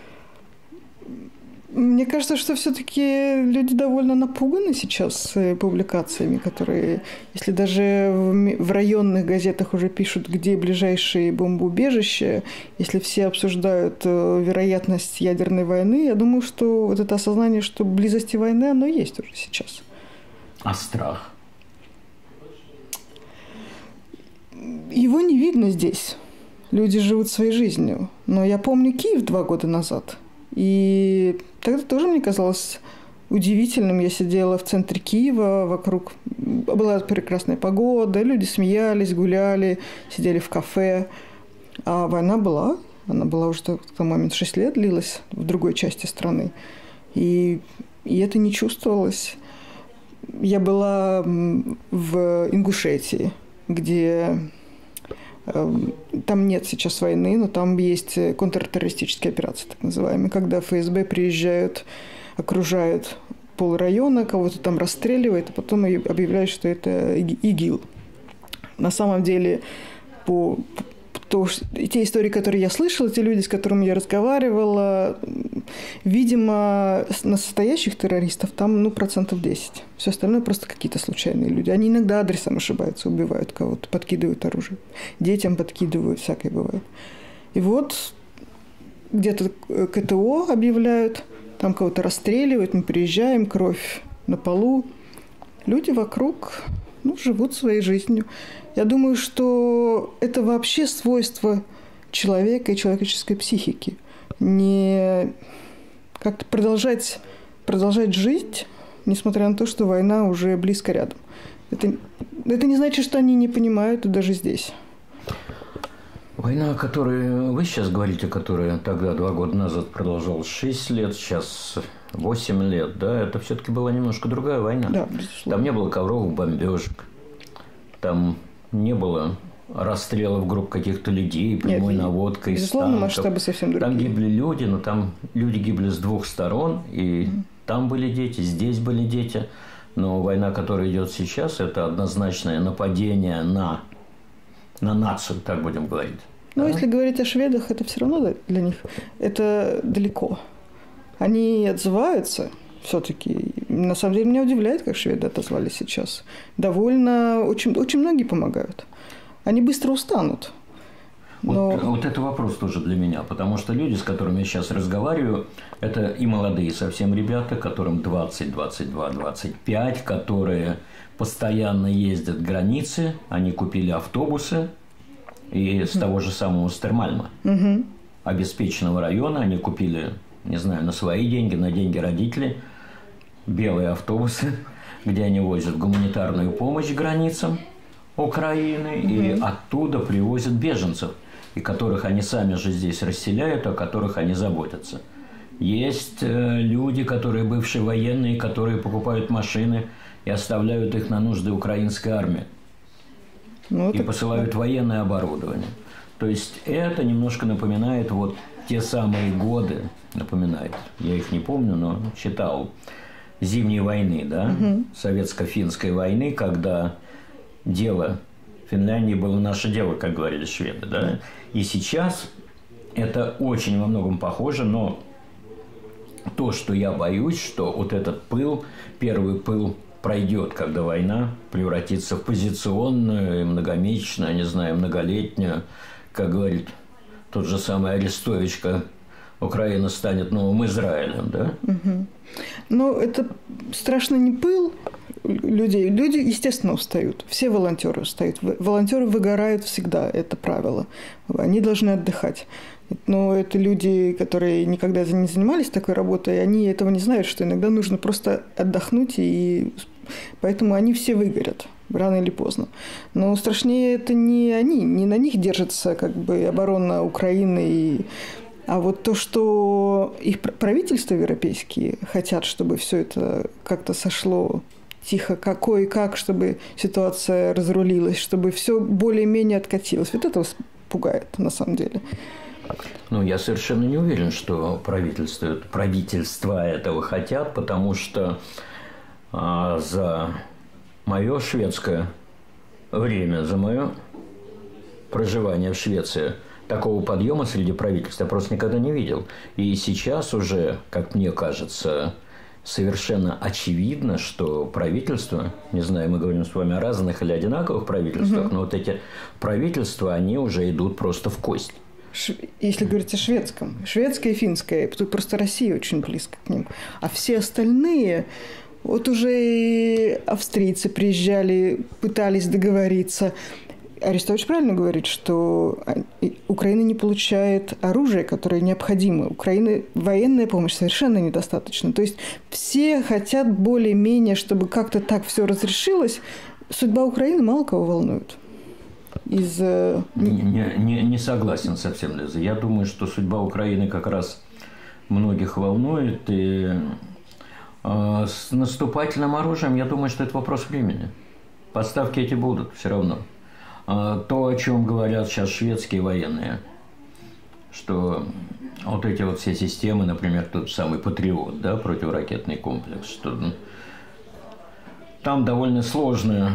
Мне кажется, что все-таки люди довольно напуганы сейчас публикациями, которые, если даже в районных газетах уже пишут, где ближайшие бомбоубежища, если все обсуждают вероятность ядерной войны, я думаю, что вот это осознание, что близости войны, оно есть уже сейчас. А страх? Его не видно здесь. Люди живут своей жизнью. Но я помню Киев 2 года назад. И тогда тоже мне казалось удивительным. Я сидела в центре Киева, вокруг была прекрасная погода, люди смеялись, гуляли, сидели в кафе. А война была. Она была уже в тот момент 6 лет, длилась в другой части страны. И это не чувствовалось. Я была в Ингушетии, где Там нет сейчас войны, но там есть контртеррористические операции, так называемые, когда ФСБ приезжают, окружают полрайона, кого-то там расстреливает, а потом объявляют, что это ИГИЛ. На самом деле, те истории, которые я слышала, те люди, с которыми я разговаривала, видимо, настоящих террористов там, 10%. Все остальное просто какие-то случайные люди. Они иногда адресом ошибаются, убивают кого-то, подкидывают оружие. Детям подкидывают, всякое бывает. И вот где-то КТО объявляют, там кого-то расстреливают, мы приезжаем, кровь на полу. Люди вокруг, живут своей жизнью. Я думаю, что это вообще свойство человека и человеческой психики. Не как-то продолжать жить, несмотря на то, что война уже близко рядом. Это не значит, что они не понимают, и даже здесь. Война, о которой вы сейчас говорите, которая тогда, 2 года назад, продолжалась 6 лет, сейчас 8 лет, да, это все-таки была немножко другая война. Да, безусловно. Там не было ковровых бомбежек, там не было расстрелов групп каких-то людей, прямой наводкой из танков. Безусловно, масштабы совсем другие. Там гибли люди, но там люди гибли с 2 сторон, и там были дети, здесь были дети. Но война, которая идет сейчас, это однозначное нападение на нацию, так будем говорить. Но если говорить о шведах, это все равно для них это далеко. Они отзываются все-таки. На самом деле меня удивляет, как шведы отозвались сейчас. Очень многие помогают. Они быстро устанут. Но... Вот это вопрос тоже для меня, потому что люди, с которыми я сейчас разговариваю, это и молодые совсем ребята, которым 20, 22, 25, которые постоянно ездят к границе, они купили автобусы, и с того же самого Стермальма, обеспеченного района, они купили, не знаю, на свои деньги, на деньги родителей, белые автобусы, где они возят гуманитарную помощь к границам Украины, и оттуда привозят беженцев, и которых они сами же здесь расселяют, о которых они заботятся. Есть люди, которые бывшие военные, которые покупают машины и оставляют их на нужды украинской армии. И посылают военное оборудование. То есть это немножко напоминает вот те самые годы, я их не помню, но читал, Зимней войны, да, советско-финской войны, когда дело Финляндии было наше дело, как говорили шведы, да. И сейчас это очень во многом похоже, но то, что я боюсь, что вот этот пыл, первый пыл пройдет, когда война превратится в позиционную, многомесячную, не знаю, многолетнюю, как говорит тот же самый Арестович, Украина станет новым Израилем, да? Но это страшно не пыл людей. Люди, естественно, устают. Все волонтеры устают. Волонтеры выгорают всегда, это правило. Они должны отдыхать. Но это люди, которые никогда не занимались такой работой, они этого не знают, что иногда нужно просто отдохнуть, и поэтому они все выгорят рано или поздно. Но страшнее это не они, не на них держится оборона Украины, а вот то, что их правительства европейские хотят, чтобы все это как-то сошло тихо, как, чтобы ситуация разрулилась, чтобы все более-менее откатилось. Вот это пугает на самом деле. Я совершенно не уверен, что правительства этого хотят, потому что за мое шведское время, за мое проживание в Швеции, такого подъема среди правительств я просто никогда не видел. И сейчас уже, как мне кажется, совершенно очевидно, что правительства, не знаю, мы говорим с вами о разных или одинаковых правительствах, но вот эти правительства, они уже идут просто в кость. Если говорить о шведском. Шведское и финское. Тут просто Россия очень близко к ним. А все остальные... Вот уже и австрийцы приезжали, пытались договориться. Арестович правильно говорит, что Украина не получает оружие, которое необходимо. Украины военная помощь совершенно недостаточно. То есть все хотят более-менее, чтобы как-то так все разрешилось. Судьба Украины мало кого волнует. Не согласен совсем, Лиза. Я думаю, что судьба Украины как раз многих волнует. И с наступательным оружием, я думаю, что это вопрос времени. Поставки эти будут все равно. то, о чем говорят сейчас шведские военные, что вот эти вот все системы, например, тот самый «Патриот», да, противоракетный комплекс, что там довольно сложная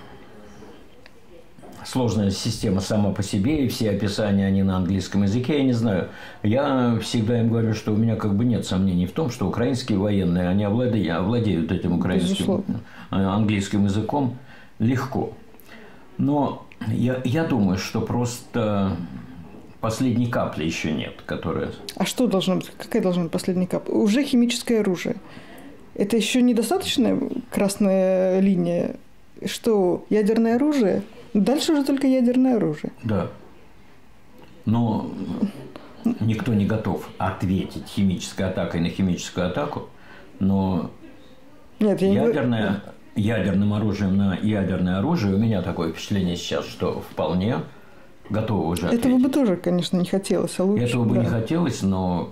система сама по себе, и все описания, они на английском языке, я не знаю. Я всегда им говорю, что у меня как бы нет сомнений в том, что украинские военные, они овладеют этим английским языком легко. Но я думаю, что просто последней капли еще нет, которая... А что должно быть? Какая должна быть последняя капля? Уже химическое оружие. Это еще недостаточная красная линия? Что, ядерное оружие? Дальше уже только ядерное оружие. Да. Но никто не готов ответить химической атакой на химическую атаку, но нет, ядерным оружием на ядерное оружие, у меня такое впечатление сейчас, что вполне готовы уже ответить. Этого бы тоже, конечно, не хотелось, а лучше. Этого бы не хотелось, но...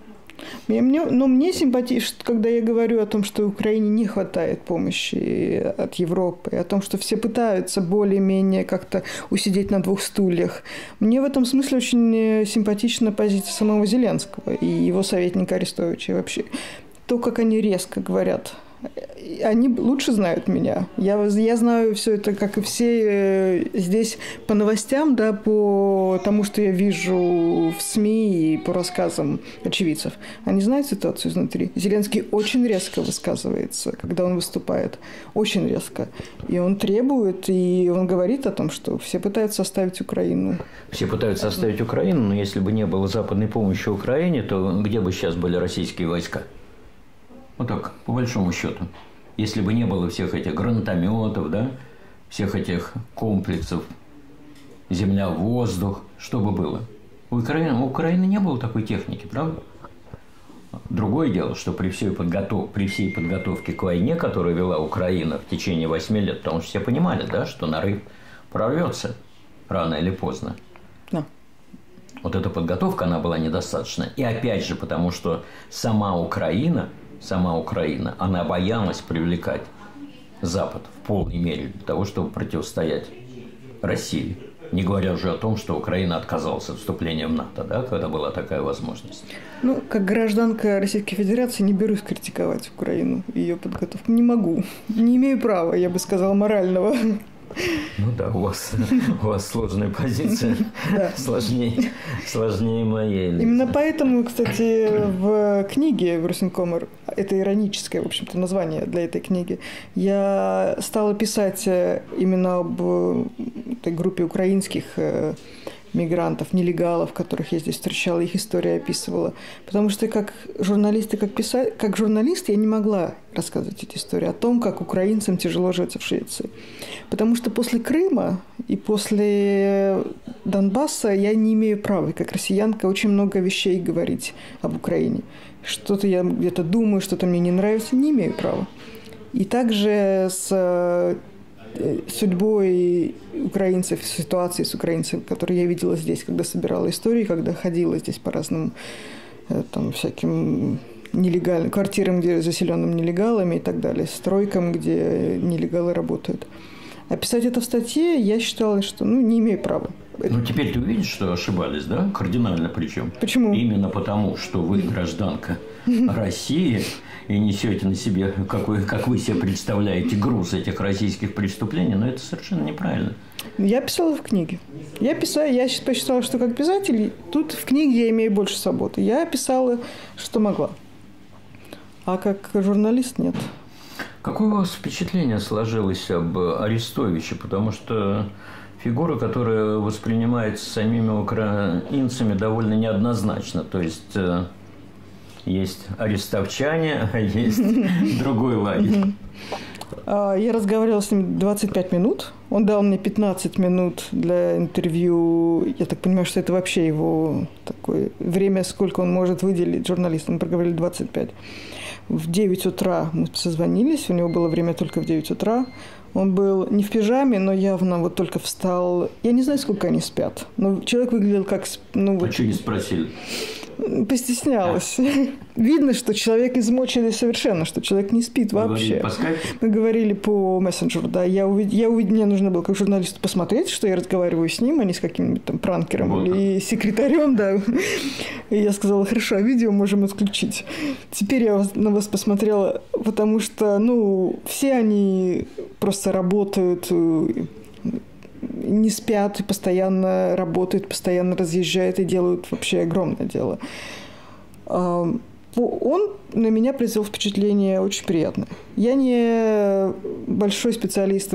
Мне симпатично, когда я говорю о том, что Украине не хватает помощи от Европы, о том, что все пытаются более-менее как-то усидеть на двух стульях. Мне в этом смысле очень симпатична позиция самого Зеленского и его советника Арестовича. Вообще, то, как они резко говорят. Они лучше знают меня. Я знаю все это, как и все здесь по новостям, да, по тому, что я вижу в СМИ и по рассказам очевидцев. Они знают ситуацию изнутри. Зеленский очень резко высказывается, когда он выступает. Очень резко. И он требует, и он говорит о том, что все пытаются оставить Украину. Все пытаются оставить Украину, но если бы не было западной помощи Украине, то где бы сейчас были российские войска? Вот так, по большому счету. Если бы не было всех этих гранатометов, да, всех этих комплексов земля-воздух, что бы было? У Украины не было такой техники, правда? Другое дело, что при всей подготовке к войне, которую вела Украина в течение 8 лет, потому что все понимали, да, что нарыв прорвется рано или поздно. Да. Вот эта подготовка, она была недостаточна. И опять же, потому что сама Украина, она боялась привлекать Запад в полной мере для того, чтобы противостоять России. Не говоря уже о том, что Украина отказалась от вступления в НАТО, да, когда была такая возможность. Ну, как гражданка Российской Федерации не берусь критиковать Украину и ее подготовку. Не могу. Не имею права, я бы сказала, морального. Ну да, у вас сложная позиция, сложнее моей. Именно поэтому, кстати, в книге «Русинкомер», это ироническое, в общем-то, название для этой книги, я стала писать именно об этой группе украинских мигрантов, нелегалов, которых я здесь встречала, их историю описывала. Потому что как журналист и как журналист я не могла рассказывать эти истории о том, как украинцам тяжело живется в Швеции. Потому что после Крыма и после Донбасса я не имею права, как россиянка, очень много вещей говорить об Украине. Что-то я где-то думаю, что-то мне не нравится, не имею права. И также с судьбой украинцев, ситуацией с украинцами, которые я видела здесь, когда собирала истории, когда ходила здесь по разным там, всяким нелегальным квартирам, где заселенным нелегалами и так далее, стройкам, где нелегалы работают. Описать это в статье я считала, что не имею права. Ну, теперь ты увидишь, что ошибались, да? Кардинально причем. Почему? Именно потому, что вы гражданка России и несете на себе, как вы себе представляете, груз этих российских преступлений, но это совершенно неправильно. Я писала в книге. Я посчитала, что как писатель, тут в книге я имею больше свободы. Я писала, что могла. А как журналист нет. Какое у вас впечатление сложилось об Арестовиче? Потому что фигура, которая воспринимается самими украинцами довольно неоднозначно. То есть есть арестовчане, а есть другой лагерь. Я разговаривала с ним 25 минут. Он дал мне 15 минут для интервью. Я так понимаю, что это вообще его такое время, сколько он может выделить журналистам. Мы проговорили 25. В 9 утра мы созвонились. У него было время только в 9 утра. Он был не в пижаме, но явно вот только встал. Я не знаю, сколько они спят. Но человек выглядел как... А что не спросили? Постеснялась. Видно, что человек измученный совершенно, что человек не спит вообще. Мы говорили по мессенджеру, да. Мне нужно было как журналисту посмотреть, что я разговариваю с ним, а не с каким-нибудь там пранкером или секретарем, да. И я сказала, хорошо, а видео можем отключить. Теперь я на вас посмотрела, потому что, все они просто работают, не спят, и постоянно работают, постоянно разъезжают и делают вообще огромное дело. Он на меня произвел впечатление очень приятное. Я не большой специалист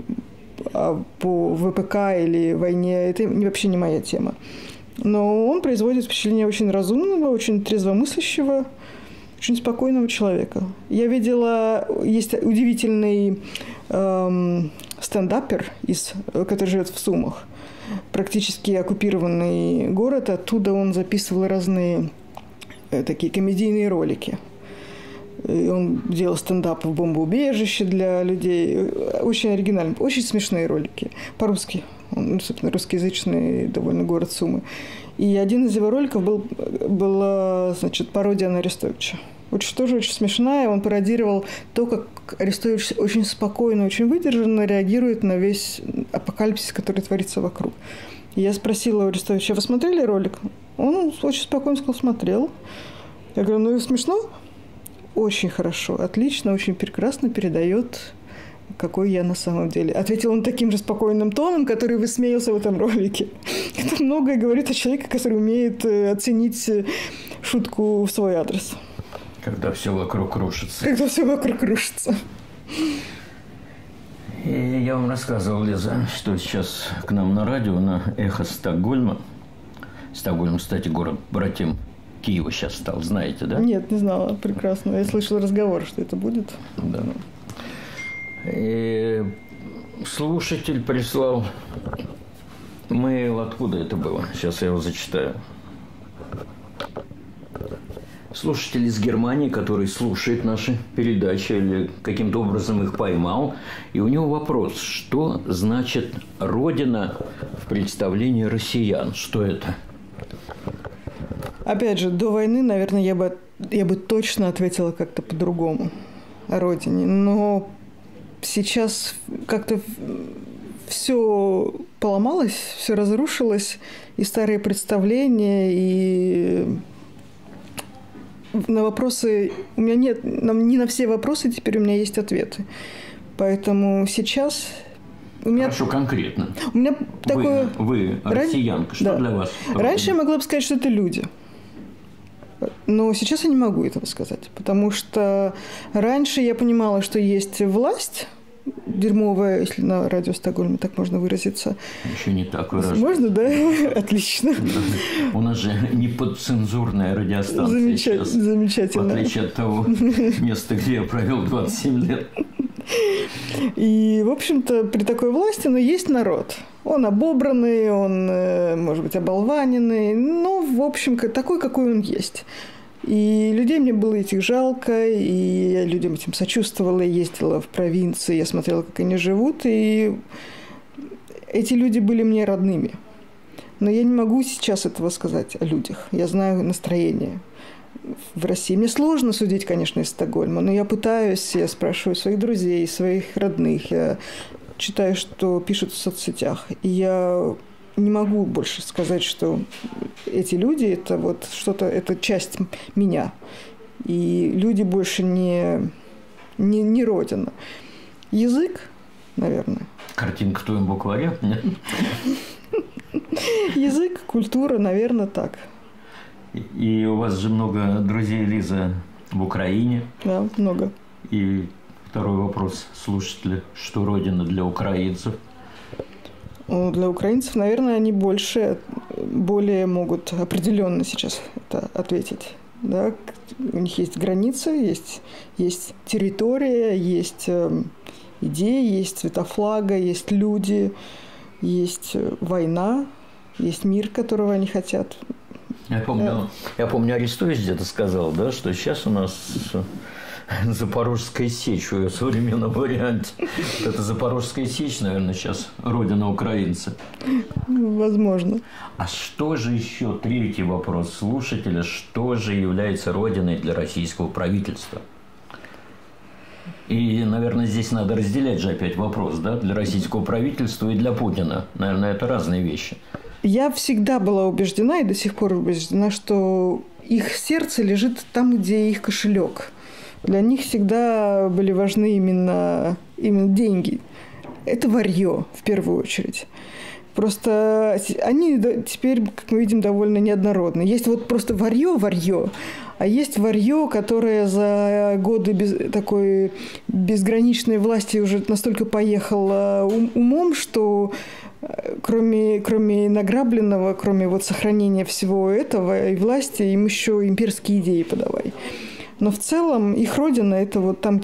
по ВПК или войне, это вообще не моя тема. Но он производит впечатление очень разумного, очень трезвомыслящего, очень спокойного человека. Я видела, есть удивительный стендапер, который живет в Сумах, практически оккупированный город. Оттуда он записывал разные такие комедийные ролики. И он делал стендап в бомбоубежище для людей. Очень оригинальные, очень смешные ролики. По-русски. Он, собственно, русскоязычный довольно город Сумы. И один из его роликов была, пародия на Арестовича. Тоже очень смешная. Он пародировал то, как Арестович очень спокойно, очень выдержанно реагирует на весь апокалипсис, который творится вокруг. И я спросила у Арестовича, вы смотрели ролик? Он очень спокойно сказал, смотрел. Я говорю, смешно? Очень хорошо, отлично, очень прекрасно передает, какой я на самом деле. Ответил он таким же спокойным тоном, который высмеялся в этом ролике. Это многое говорит о человеке, который умеет оценить шутку в свой адрес. Когда все вокруг крушится. И я вам рассказывал, Лиза, что сейчас к нам на радио, на «Эхо Стокгольма». Стокгольм, кстати, город-братим Киева сейчас стал, знаете, да? Нет, не знала, прекрасно. Я слышала разговор, что это будет. Да. И слушатель прислал мейл, откуда это было? Сейчас я его зачитаю. Слушатель из Германии, который слушает наши передачи или каким-то образом их поймал. И у него вопрос, что значит «Родина» в представлении россиян? Что это? Опять же, до войны, наверное, я бы точно ответила как-то по-другому о родине. Но сейчас как-то все поломалось, все разрушилось, и старые представления, и на вопросы... У меня нет... Не на все вопросы теперь у меня есть ответы. Поэтому сейчас... Хорошо, конкретно. У меня такое... Вы россиянка. Что для вас? Раньше я могла бы сказать, что это люди. Но сейчас я не могу этого сказать. Потому что раньше я понимала, что есть власть дерьмовая, если на радио Стокгольма так можно выразиться. Еще не так выражаться. Можно, да? Отлично. У нас же не подцензурная радиостанция сейчас. Замечательно. В отличие от того места, где я провел 27 лет. И, в общем-то, при такой власти, есть народ. Он обобранный, он, может быть, оболваненный, но, в общем, такой, какой он есть. И людей мне было этих жалко, и я людям этим сочувствовала, ездила в провинции, я смотрела, как они живут, и эти люди были мне родными. Но я не могу сейчас этого сказать о людях. Я знаю настроение в России. Мне сложно судить, конечно, из Стокгольма, но я пытаюсь, я спрашиваю своих друзей, своих родных, я читаю, что пишут в соцсетях. И я не могу больше сказать, что эти люди – это вот что-то, это часть меня. И люди больше не родина. Язык, наверное. Картинка в твоем букваре? Язык, культура, наверное, так. И у вас же много друзей, Лиза, в Украине. Да, много. И второй вопрос слушателя. Что родина для украинцев? Для украинцев, наверное, они более могут определенно сейчас это ответить. Да? У них есть границы, есть территория, есть идеи, есть цвета флага, есть люди, есть война, есть мир, которого они хотят. Я помню, Арестович где-то сказал, да, что сейчас у нас Запорожская сечь в ее современном варианте. Это Запорожская сечь, наверное, сейчас родина украинца. Возможно. А что же еще, третий вопрос слушателя, что же является родиной для российского правительства? И, наверное, здесь надо разделять же опять вопрос, да, для российского правительства и для Путина. Наверное, это разные вещи. Я всегда была убеждена и до сих пор убеждена, что их сердце лежит там, где их кошелек. Для них всегда были важны именно деньги. Это варьё, в первую очередь. Просто они теперь, как мы видим, довольно неоднородны. Есть вот просто варьё, а есть варьё, которое за годы такой безграничной власти уже настолько поехало умом, что кроме награбленного, кроме вот сохранения всего этого и власти, им еще имперские идеи подавай. Но в целом их родина – это вот там,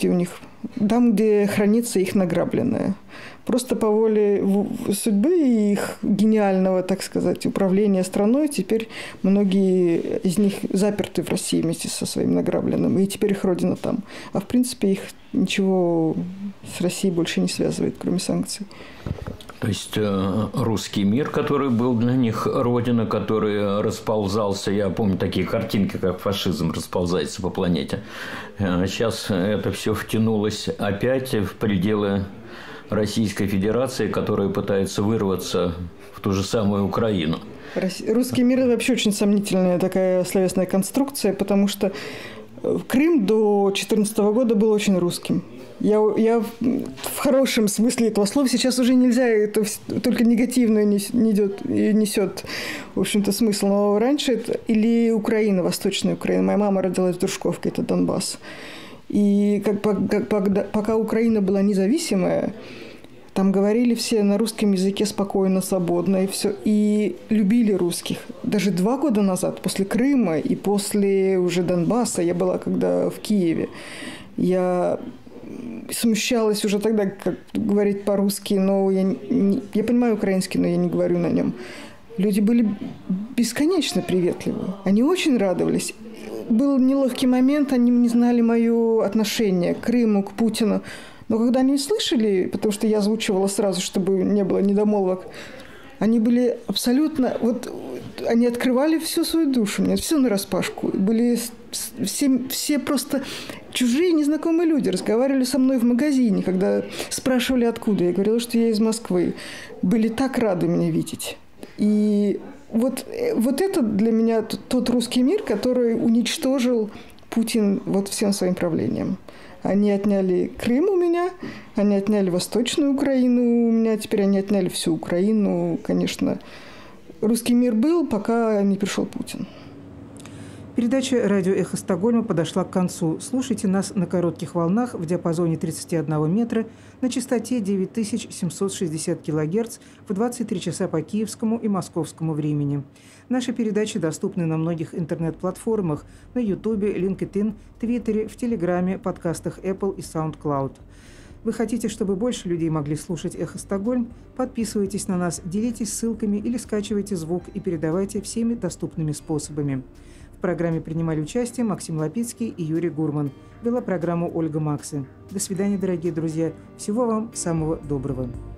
где хранится их награбленное. Просто по воле судьбы и их гениального, так сказать, управления страной теперь многие из них заперты в России вместе со своим награбленным. И теперь их родина там. А в принципе их ничего с Россией больше не связывает, кроме санкций. То есть русский мир, который был для них родина, который расползался, я помню такие картинки, как фашизм расползается по планете. Сейчас это все втянулось опять в пределы Российской Федерации, которая пытается вырваться в ту же самую Украину. Русский мир – это вообще очень сомнительная такая словесная конструкция, потому что Крым до 2014 года был очень русским. Я в хорошем смысле этого слова, сейчас уже нельзя, это только негативное несет, в общем-то, смысл. Но раньше это или Украина, Восточная Украина. Моя мама родилась в Дружковке, это Донбасс. И пока Украина была независимая, там говорили все на русском языке спокойно, свободно, и все, и любили русских. Даже 2 года назад, после Крыма и после уже Донбасса, я была когда в Киеве, я смущалась уже тогда, как говорить по-русски, но я понимаю украинский, но я не говорю на нем. Люди были бесконечно приветливы. Они очень радовались. Был неловкий момент, они не знали мое отношение к Крыму, к Путину. Но когда они слышали, потому что я озвучивала сразу, чтобы не было недомолвок, они были абсолютно... Вот они открывали всю свою душу, мне все нараспашку. Были все просто чужие, незнакомые люди. Разговаривали со мной в магазине, когда спрашивали, откуда. Я говорила, что я из Москвы. Были так рады меня видеть. И вот это для меня тот русский мир, который уничтожил Путин вот всем своим правлением. Они отняли Крым у меня, они отняли Восточную Украину у меня, теперь они отняли всю Украину. Конечно, русский мир был, пока не пришел Путин. Передача «Радио Эхо Стокгольма» подошла к концу. Слушайте нас на коротких волнах в диапазоне 31 метра на частоте 9760 кГц в 23 часа по киевскому и московскому времени. Наши передачи доступны на многих интернет-платформах – на Ютубе, LinkedIn, Твиттере, в Телеграме, подкастах Apple и SoundCloud. Вы хотите, чтобы больше людей могли слушать «Эхо Стокгольм»? Подписывайтесь на нас, делитесь ссылками или скачивайте звук и передавайте всеми доступными способами. В программе принимали участие Максим Лапицкий и Юрий Гурман. Вела программу Ольга Максы. До свидания, дорогие друзья. Всего вам самого доброго.